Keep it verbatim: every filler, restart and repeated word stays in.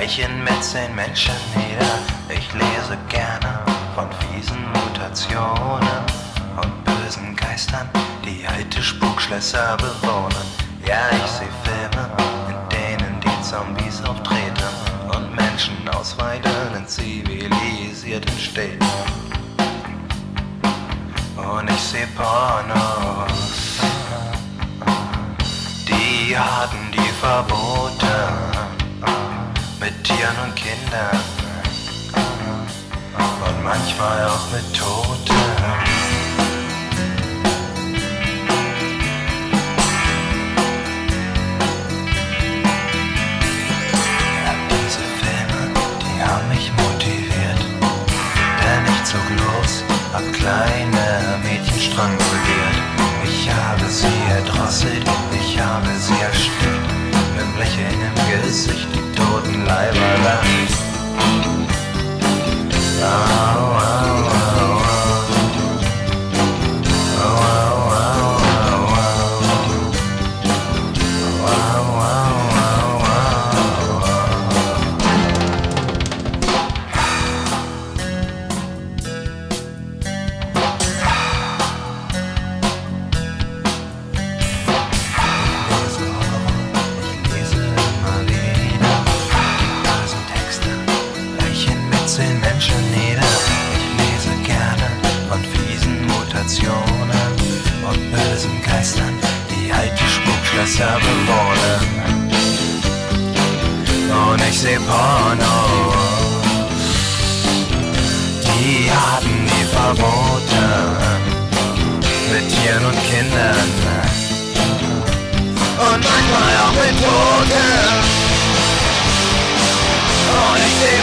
Leichen mit zehn Menschen nieder. Ich lese gerne von fiesen Mutationen und bösen Geistern, die alte Spukschlösser bewohnen. Ja, ich seh Filme, in denen die Zombies auftreten und Menschen ausweiden in zivilisierten Städten. Und ich seh Pornos, die hatten die verboten, mit Tieren und Kindern und manchmal auch mit Toten. Ja, diese Filme, die haben mich motiviert, denn ich zog los, hab kleine Mädchen stranguliert. Ich habe sie erdrosselt, ich habe sie erstickt, mit Lächeln im Gesicht, die toten Leiber lacht. Au, au, au, au. Au, au, au, au, au. Au, au, au, au, au. Ich lese immer wieder die bösen Texte, Leichen mit zehn Menschen nieder. Ich lese gerne von fiesen Mutationen und bösen Geistern, die alte Spukschlösser bewohnen. Und ich seh Pornos, die hatten die verboten, mit Tieren und Kindern und manchmal auch mit Toten. Und ich seh